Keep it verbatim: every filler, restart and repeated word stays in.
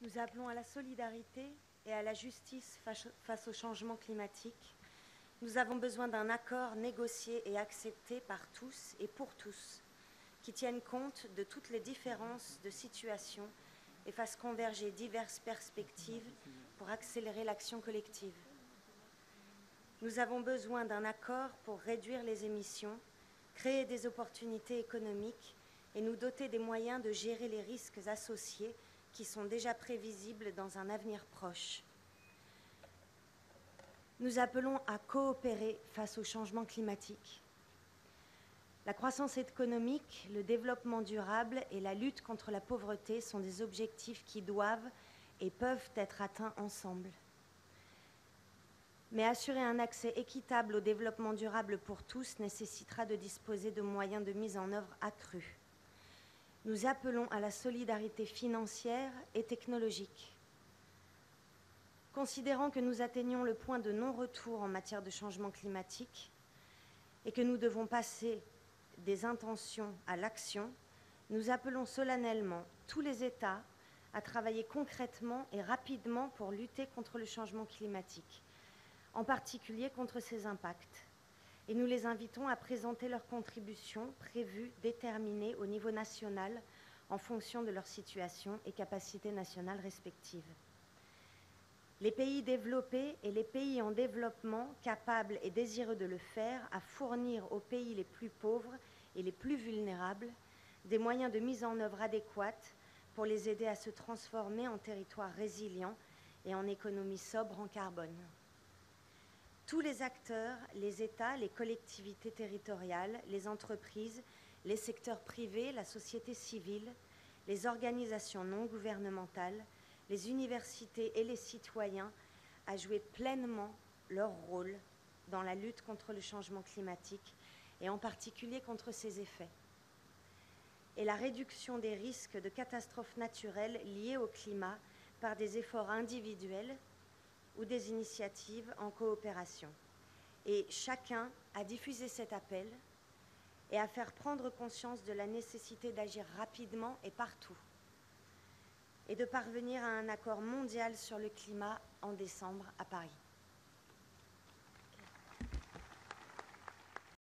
Nous appelons à la solidarité et à la justice face au changement climatique. Nous avons besoin d'un accord négocié et accepté par tous et pour tous, qui tienne compte de toutes les différences de situation et fasse converger diverses perspectives pour accélérer l'action collective. Nous avons besoin d'un accord pour réduire les émissions, créer des opportunités économiques et nous doter des moyens de gérer les risques associés qui sont déjà prévisibles dans un avenir proche. Nous appelons à coopérer face au changement climatique. La croissance économique, le développement durable et la lutte contre la pauvreté sont des objectifs qui doivent et peuvent être atteints ensemble. Mais assurer un accès équitable au développement durable pour tous nécessitera de disposer de moyens de mise en œuvre accrus. Nous appelons à la solidarité financière et technologique. Considérant que nous atteignons le point de non-retour en matière de changement climatique et que nous devons passer des intentions à l'action, nous appelons solennellement tous les États à travailler concrètement et rapidement pour lutter contre le changement climatique, en particulier contre ses impacts. Et nous les invitons à présenter leurs contributions prévues, déterminées au niveau national en fonction de leur situation et capacités nationales respectives. Les pays développés et les pays en développement capables et désireux de le faire à fournir aux pays les plus pauvres et les plus vulnérables des moyens de mise en œuvre adéquates pour les aider à se transformer en territoires résilients et en économies sobres en carbone. Tous les acteurs, les États, les collectivités territoriales, les entreprises, les secteurs privés, la société civile, les organisations non gouvernementales, les universités et les citoyens à jouer pleinement leur rôle dans la lutte contre le changement climatique et en particulier contre ses effets et la réduction des risques de catastrophes naturelles liées au climat par des efforts individuels ou des initiatives en coopération. Et chacun a diffusé cet appel et à faire prendre conscience de la nécessité d'agir rapidement et partout et de parvenir à un accord mondial sur le climat en décembre à Paris.